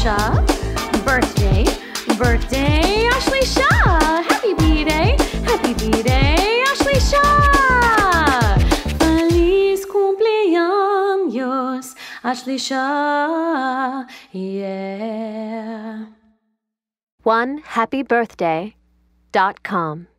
Shaw. Birthday, birthday, Ashley Shaw. Happy B-Day, Ashley Shaw. Feliz cumpleaños, Ashley Shaw. Yeah. OneHappyBirthday.com